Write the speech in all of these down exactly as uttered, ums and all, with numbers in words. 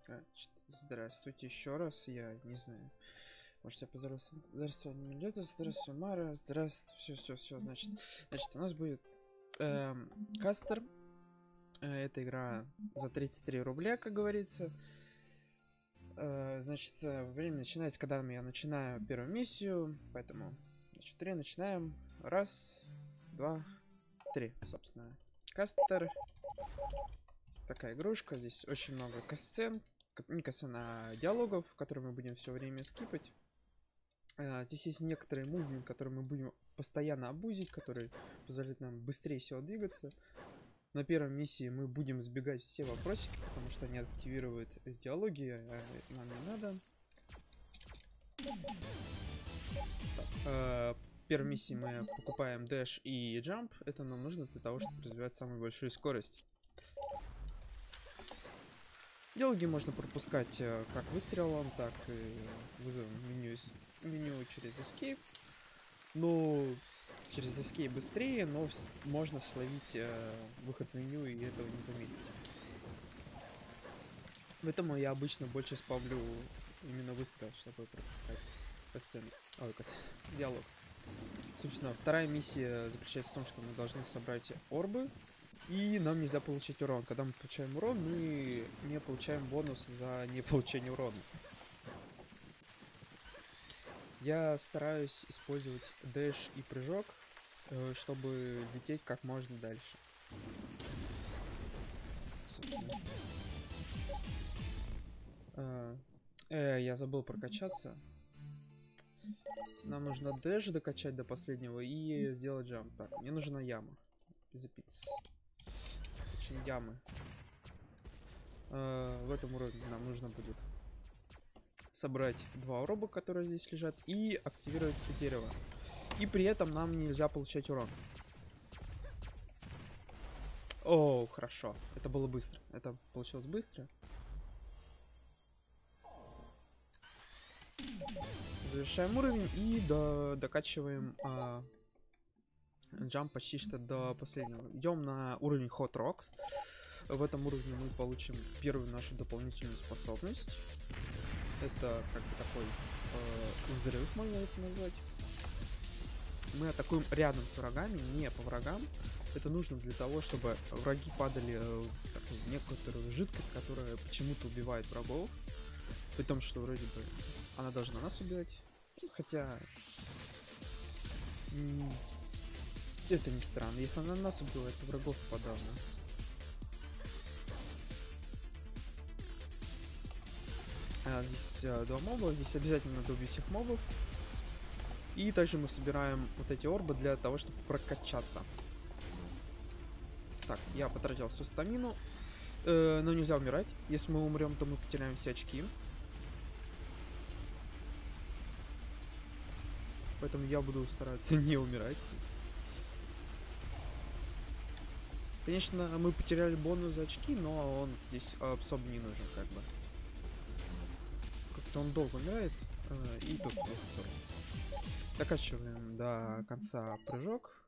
Значит, здравствуйте еще раз. Я не знаю. Может, я поздоровался. Здравствуй, Милета. Здравствуй, Мара. Здравствуй. Все, все, все. Значит, значит, у нас будет эм, Кастер. Э, Эта игра за тридцать три рубля, как говорится. Э, значит, э, время начинается, когда я начинаю первую миссию. Поэтому, значит, три начинаем. Раз, два, три, собственно. Кастер. Такая игрушка. Здесь очень много касцен. Не касцен, а диалогов, которые мы будем все время скипать. А, здесь есть некоторые мувмент, которые мы будем постоянно абузить, которые позволяют нам быстрее всего двигаться. На первой миссии мы будем сбегать все вопросики, потому что они активируют диалоги, а нам не надо. Так, э, в первой миссии мы покупаем dash и jump. Это нам нужно для того, чтобы развивать самую большую скорость. Диалоги можно пропускать э, как выстрелом, так и вызовом меню, меню через escape. Ну, через escape быстрее, но можно словить э, выход в меню и этого не заметить. Поэтому я обычно больше спавлю именно выстрел, чтобы пропускать касцену. Ой, касцену. Диалог. Собственно, вторая миссия заключается в том, что мы должны собрать орбы. И нам нельзя получить урон. Когда мы получаем урон, мы не получаем бонус за не получение урона. Я стараюсь использовать дэш и прыжок, чтобы лететь как можно дальше. Э, я забыл прокачаться. Нам нужно дэш докачать до последнего и сделать джамп. Так, мне нужна яма. Запиться. Ямы. Э, в этом уровне нам нужно будет собрать два ороба, которые здесь лежат, и активировать дерево. И при этом нам нельзя получать урон. О, хорошо. Это было быстро. Это получилось быстро. Завершаем уровень и до докачиваем а, джамп почти что до последнего. Идем на уровень Hot Rocks. В этом уровне мы получим первую нашу дополнительную способность. Это как бы такой э, взрыв, можно это назвать. Мы атакуем рядом с врагами, не по врагам. Это нужно для того, чтобы враги падали в такую некоторую жидкость, которая почему-то убивает врагов. При том, что вроде бы она должна нас убивать. Хотя это не странно. Если она нас убивает, то врагов подавно. А, здесь а, два моба. Здесь обязательно надо убить всех мобов. И также мы собираем вот эти орбы для того, чтобы прокачаться. Так, я потратил всю стамину. Э, но нельзя умирать. Если мы умрем, то мы потеряем все очки. Поэтому я буду стараться не умирать. Конечно, мы потеряли бонус за очки, но он здесь особо не нужен, как бы. Как-то он долго умирает. Э, и тут докачиваем до конца прыжок.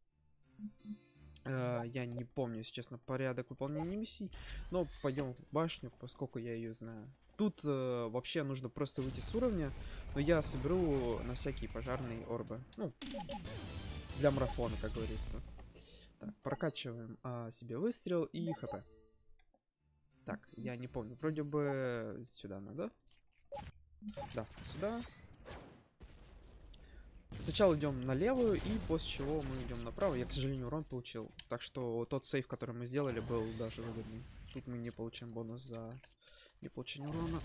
Э, я не помню, если честно, порядок выполнения миссий. Но пойдем в башню, поскольку я ее знаю. Тут э, вообще нужно просто выйти с уровня. Но я соберу на всякие пожарные орбы. Ну, для марафона, как говорится. Так, прокачиваем а, себе выстрел и хп. Так, я не помню. Вроде бы сюда надо. Да, сюда. Сначала идем на левую, и после чего мы идем направо. Я, к сожалению, урон получил. Так что тот сейв, который мы сделали, был даже выгодный. Тут мы не получим бонус за не получение урона.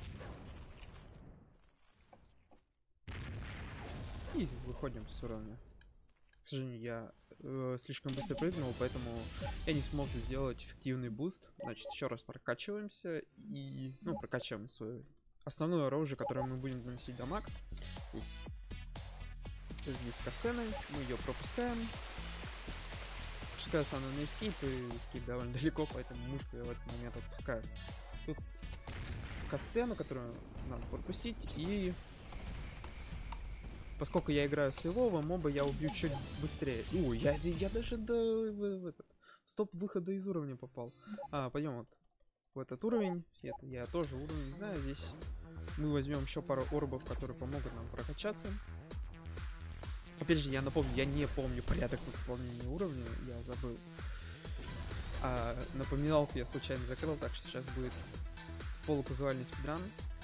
И выходим с уровня. К сожалению, я э, слишком быстро прыгнул, поэтому я не смог сделать эффективный буст. Значит, еще раз прокачиваемся и, ну, прокачиваем свое основное оружие, которое мы будем наносить дамаг. Здесь, здесь касцены, мы ее пропускаем. Пускается она на эскейп, и эскейп довольно далеко, поэтому мышку я в этот момент отпускаю. Тут касцену, которую надо пропустить, и поскольку я играю с его моба, я убью чуть быстрее. Ой, я, я даже до в, в этот, стоп выхода из уровня попал. А, пойдем вот. в этот уровень. Это я тоже уровень знаю. Здесь мы возьмем еще пару орбов, которые помогут нам прокачаться. Опять же, я напомню, я не помню порядок выполнения уровня, я забыл. А напоминалку я случайно закрыл, так что сейчас будет полуказуальный спидран.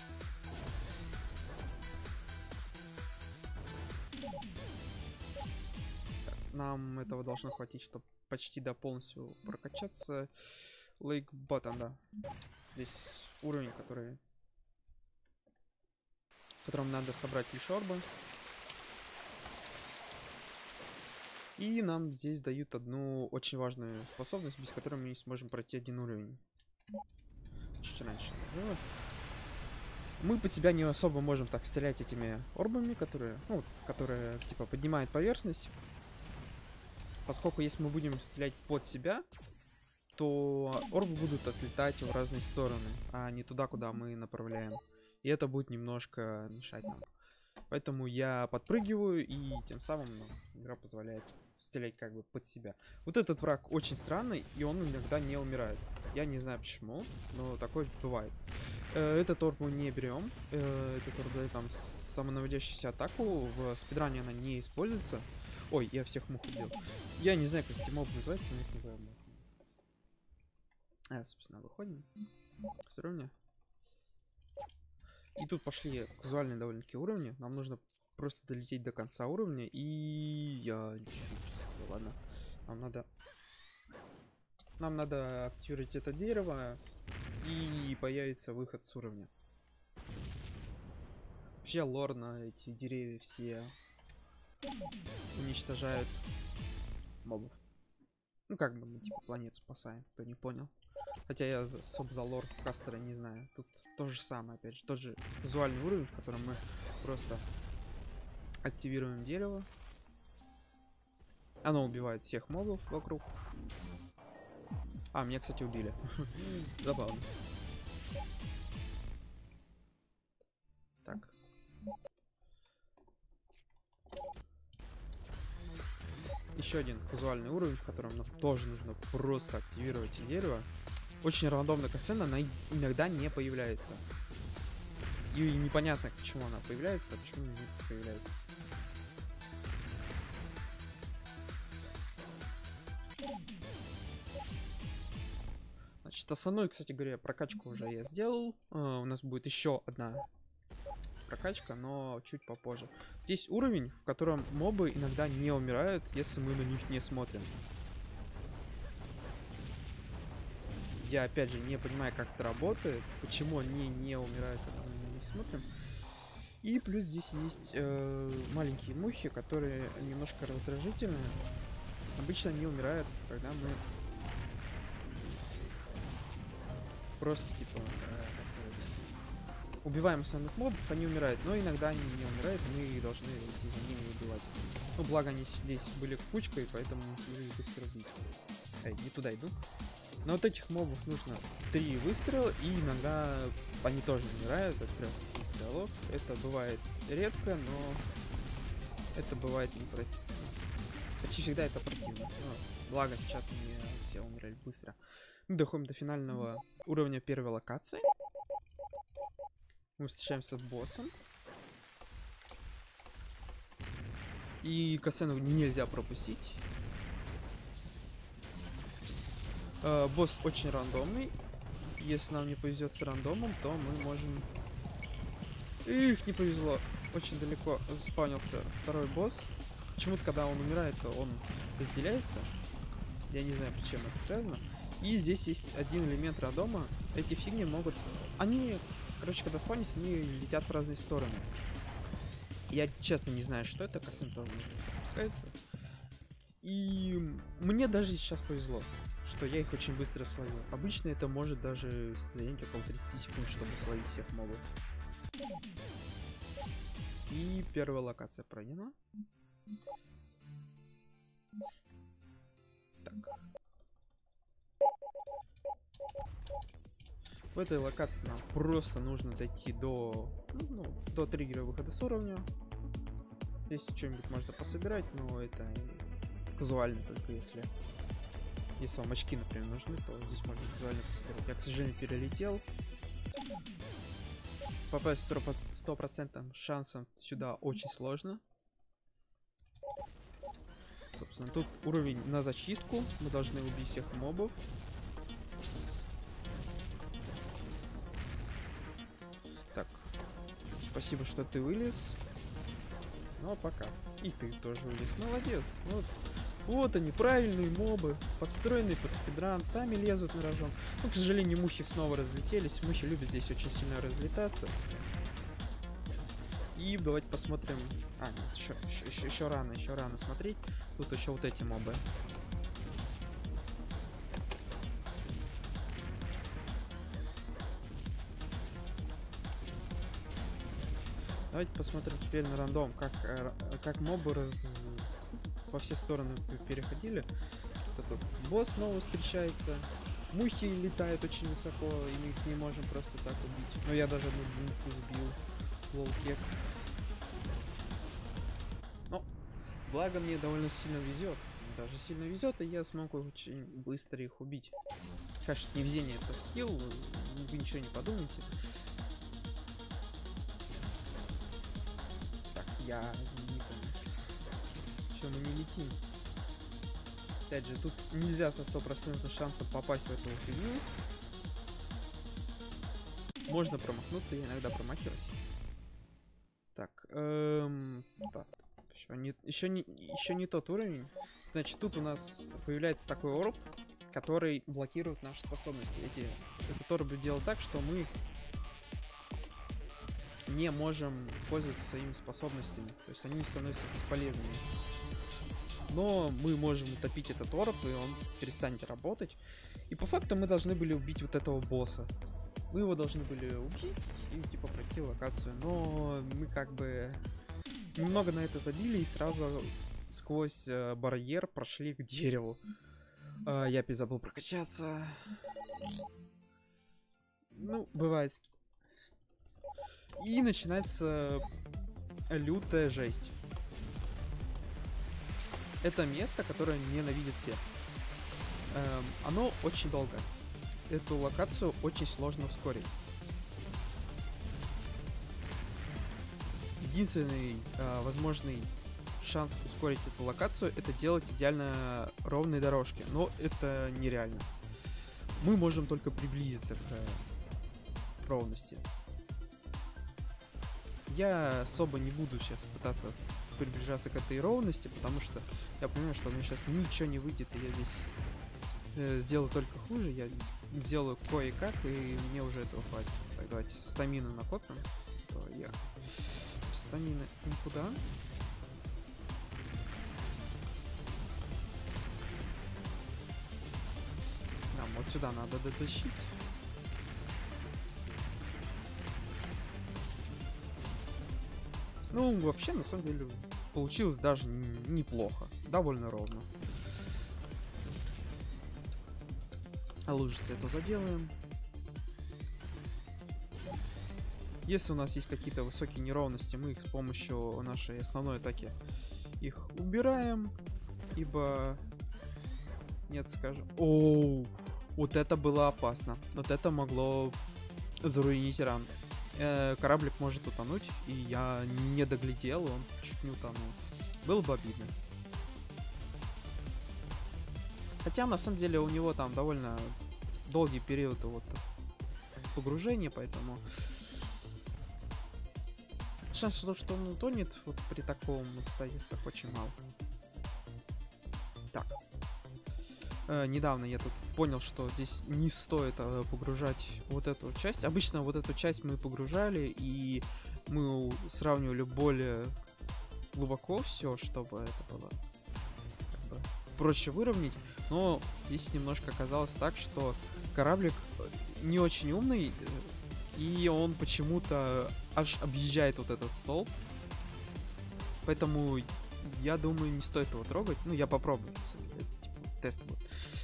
Нам этого должно хватить, чтобы почти до полностью прокачаться. Lake Bottom, да. Здесь уровень, который... в котором надо собрать лишь орбы. И нам здесь дают одну очень важную способность, без которой мы не сможем пройти один уровень. Чуть раньше. Мы под себя не особо можем так стрелять этими орбами, которые, ну, которые типа поднимают поверхность. Поскольку если мы будем стрелять под себя, то орбы будут отлетать в разные стороны, а не туда, куда мы направляем. И это будет немножко мешать нам. Поэтому я подпрыгиваю, и тем самым ну, игра позволяет стрелять как бы под себя. Вот этот враг очень странный, и он иногда не умирает. Я не знаю почему, но такое бывает. Э, этот орб мы не берем. Э, этот орб дает нам самонаводящуюся атаку. В спидране она не используется. Ой, я всех мух убил. Я не знаю, как эти мобы называются, но их называю мухами. А, собственно, выходим с уровня. И тут пошли казуальные довольно-таки уровни. Нам нужно просто долететь до конца уровня. И я... Чуть-чуть, ладно. Нам надо... Нам надо активировать это дерево. И появится выход с уровня. Вообще лор на эти деревья все уничтожают мобов. Ну как бы мы типа планету спасаем, кто не понял. Хотя я особо за лор кастера не знаю. Тут то же самое, опять же, тот же визуальный уровень, в котором мы просто активируем дерево. Оно убивает всех мобов вокруг. А, меня, кстати, убили. Забавно. Так. Еще один казуальный уровень, в котором нам тоже нужно просто активировать дерево. Очень рандомная касцена, она иногда не появляется. И непонятно, почему она появляется, а почему не появляется. Значит, основную, кстати говоря, прокачку уже я сделал. Uh, у нас будет еще одна прокачка, но чуть попозже. Здесь уровень, в котором мобы иногда не умирают, если мы на них не смотрим. Я опять же не понимаю, как это работает, почему они не умирают, когда мы на них смотрим. И плюс здесь есть э, маленькие мухи, которые немножко раздражительные. Обычно они умирают, когда мы просто типа э, как сказать, убиваем основных мобов, они умирают, но иногда они не умирают, и мы должны идти за ними и убивать. Ну, благо они здесь были кучкой, поэтому их быстро убить. Эй, не туда иду. Но вот этих мобов нужно три выстрела, и иногда они тоже умирают от трех выстрелов. Это бывает редко, но это бывает не противно. Почти всегда это противно. Но благо сейчас не все умирали быстро. Мы доходим до финального уровня первой локации. Мы встречаемся с боссом. И касцену нельзя пропустить. Uh, босс очень рандомный. Если нам не повезет с рандомом, то мы можем... Их, не повезло. Очень далеко заспавнился второй босс. Почему-то, когда он умирает, то он разделяется. Я не знаю, почему это связано. И здесь есть один элемент рандома. Эти фигни могут... Они, короче, когда спавнятся, они летят в разные стороны. Я, честно, не знаю, что это. Касцен тоже не пропускается. И мне даже сейчас повезло, что я их очень быстро словил. Обычно это может даже занять около тридцати секунд, чтобы словить всех мобов. И первая локация пройдена. Так. В этой локации нам просто нужно дойти до, ну, до триггера выхода с уровня. Если что-нибудь можно пособирать, но это казуально только если Если вам очки, например, нужны, то здесь можно визуально посмотреть. Я, к сожалению, перелетел. Попасть сто процентов шансом сюда очень сложно. Собственно, тут уровень на зачистку. Мы должны убить всех мобов. Так. Спасибо, что ты вылез. Ну, а пока. И ты тоже вылез. Молодец. Вот. Вот они, правильные мобы, подстроенные под спидран, сами лезут на рожон. Ну, к сожалению, мухи снова разлетелись. Мухи любят здесь очень сильно разлетаться. И давайте посмотрим... А, нет, еще, еще, еще, еще рано, еще рано смотреть. Тут еще вот эти мобы. Давайте посмотрим теперь на рандом, как, как мобы раз... во все стороны переходили. Вот этот босс снова встречается. Мухи летают очень высоко, и мы их не можем просто так убить. Но я даже одну муху сбил. Лолкек. Но, благо мне довольно сильно везет. Даже сильно везет, и я смогу очень быстро их убить. Конечно, не везение, это скилл, вы ничего не подумайте. Так, я не помню. Что, мы не летим? Опять же, тут нельзя со стопроцентным шансом попасть в эту фигню. Можно промахнуться, я иногда промахиваюсь. Так, эм, так. Еще не, еще не, еще не тот уровень. Значит, тут у нас появляется такой орб, который блокирует наши способности. Эти, этот орб делает так, что мы не можем пользоваться своими способностями. То есть они становятся бесполезными. Но мы можем утопить этот орб, и он перестанет работать. И по факту мы должны были убить вот этого босса. Мы его должны были убить и типа пройти локацию. Но мы как бы немного на это забили и сразу сквозь э, барьер прошли к дереву. Э, я опять забыл прокачаться. Ну, бывает. И начинается лютая жесть. Это место, которое ненавидят все. Эм, оно очень долго. Эту локацию очень сложно ускорить. Единственный э, возможный шанс ускорить эту локацию — это делать идеально ровные дорожки. Но это нереально. Мы можем только приблизиться к э, ровности. Я особо не буду сейчас пытаться приближаться к этой ровности, потому что я понимаю, что у меня сейчас ничего не выйдет, и я здесь э, сделаю только хуже. Я здесь сделаю кое-как, и мне уже этого хватит. Так, давайте стамину накопим. Я... Стамина никуда. Нам вот сюда надо дотащить. Ну, вообще, на самом деле, получилось даже неплохо. Довольно ровно. А лужицы это заделаем. Если у нас есть какие-то высокие неровности, мы их с помощью нашей основной атаки их убираем. Ибо... Нет, скажем... Оу! Вот это было опасно. Вот это могло заруинить ран. Кораблик может утонуть, и я не доглядел, он чуть не утонул. Было бы обидно. Хотя, на самом деле, у него там довольно долгий период вот погружения, поэтому шанс, что он утонет вот при таком обстоятельствах, очень мало. Так. Э, недавно я тут понял, что здесь не стоит э, погружать вот эту часть. Обычно вот эту часть мы погружали, и мы сравнивали более глубоко все, чтобы это было как бы проще выровнять. Но здесь немножко оказалось так, что кораблик не очень умный, и он почему-то аж объезжает вот этот столб. Поэтому я думаю, не стоит его трогать. Ну, я попробую. Это, типа, тест будет.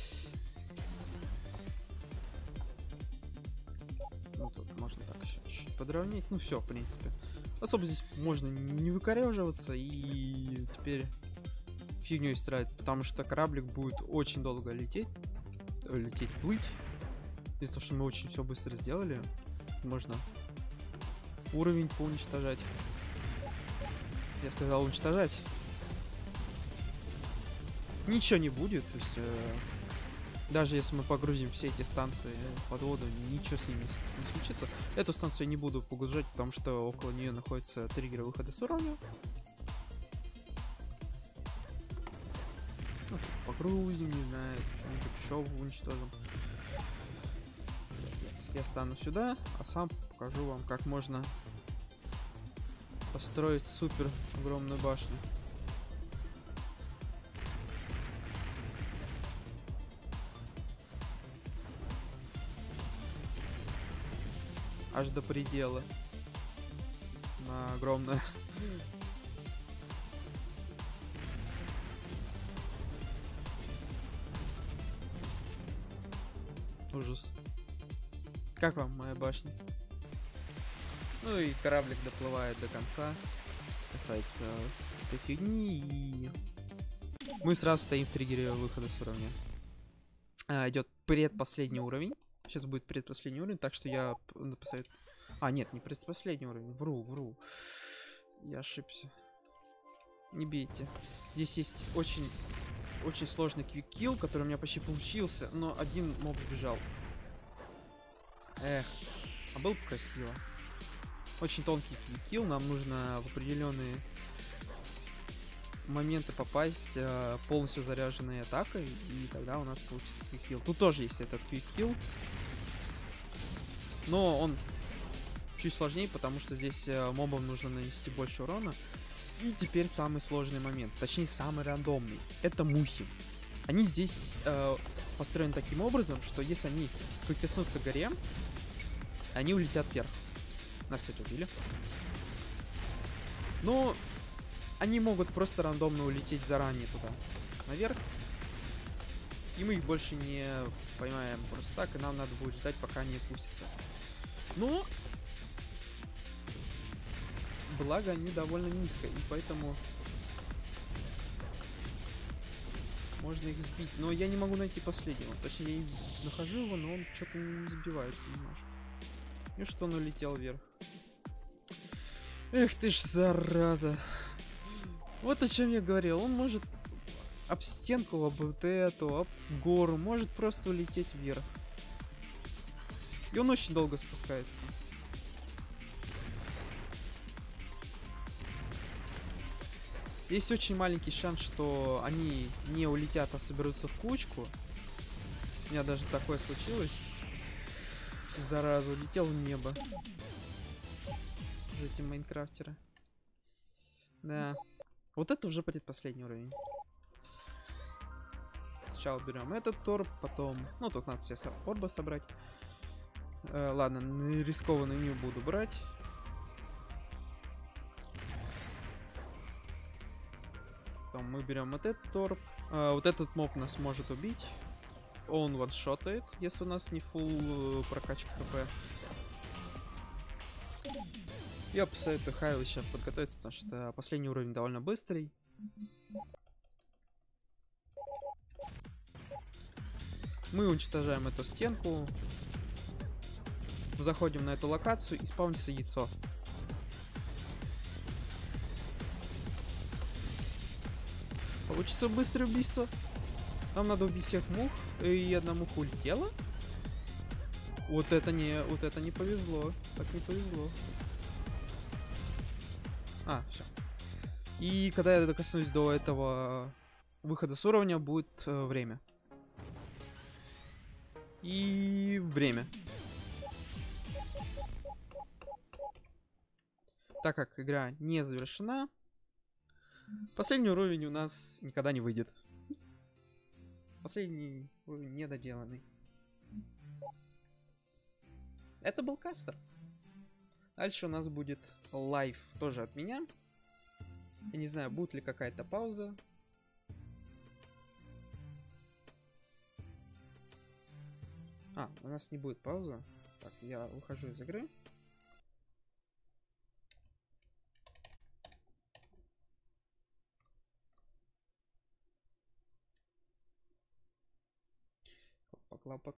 Ну, тут можно так еще чуть-чуть подровнять. Ну, все, в принципе. Особо здесь можно не выкореживаться. И теперь фигней стирать, потому что кораблик будет очень долго лететь. Лететь, плыть. Из-за того, что мы очень все быстро сделали, можно уровень поуничтожать. Я сказал уничтожать. Ничего не будет, то есть э, даже если мы погрузим все эти станции под воду, ничего с ними не случится. Эту станцию я не буду погружать, потому что около нее находится триггер выхода с уровня. Ну, погрузим, не знаю, что-нибудь еще уничтожим. Я стану сюда, а сам покажу вам, как можно построить супер огромную башню. Аж до предела. Она огромная. Ужас. Как вам моя башня? Ну и кораблик доплывает до конца. Касается этой фигни. И мы сразу стоим в триггере выхода с уровня. А, идет предпоследний уровень. Сейчас будет предпоследний уровень, так что я посоветую... А, нет, не предпоследний уровень. Вру, вру. Я ошибся. Не бейте. Здесь есть очень, очень сложный квиккилл, который у меня почти получился, но один моб сбежал. Эх, а был бы красиво. Очень тонкий квиккилл, нам нужно в определенные моменты попасть э, полностью заряженной атакой, и тогда у нас получится квиккилл. Тут тоже есть этот квиккилл, но он чуть сложнее, потому что здесь э, мобам нужно нанести больше урона. И теперь самый сложный момент, точнее самый рандомный, это мухи. Они здесь э, построены таким образом, что если они прикоснутся к горе, они улетят вверх. Нас, кстати, убили. Но они могут просто рандомно улететь заранее туда, наверх. И мы их больше не поймаем просто так, и нам надо будет ждать, пока они опустятся. Но благо они довольно низко, и поэтому можно их сбить. Но я не могу найти последнего. Точнее, я нахожу его, но он что-то не сбивается немножко. И что он улетел вверх. Эх ты ж, зараза. Вот о чем я говорил. Он может об стенку, об вот эту, об гору. Может просто улететь вверх. И он очень долго спускается. Есть очень маленький шанс, что они не улетят, а соберутся в кучку. У меня даже такое случилось. Зараза, улетел в небо. Эти майнкрафтеры. Да. Вот это уже предпоследний уровень. Сначала берем этот торп, потом... Ну, тут надо все орбы собрать. Э, ладно, рискованный не буду брать. Потом мы берем вот этот торп. Э, вот этот моб нас может убить. Он ваншотает, если у нас не фулл прокачка хп. Я посоветую Хайлу сейчас подготовиться, потому что последний уровень довольно быстрый. Мы уничтожаем эту стенку. Заходим на эту локацию и спавнится яйцо. Получится быстрое убийство. Нам надо убить всех мух, и одна муха улетела. Вот это не, вот это не повезло. Так не повезло. А, все. И когда я докоснусь до этого выхода с уровня, будет э, время. И время. Так как игра не завершена, последний уровень у нас никогда не выйдет. Последний уровень недоделанный. Это был кастер. Дальше у нас будет лайв тоже от меня. Я не знаю, будет ли какая-то пауза. А, у нас не будет паузы. Так, я выхожу из игры. пока-пока.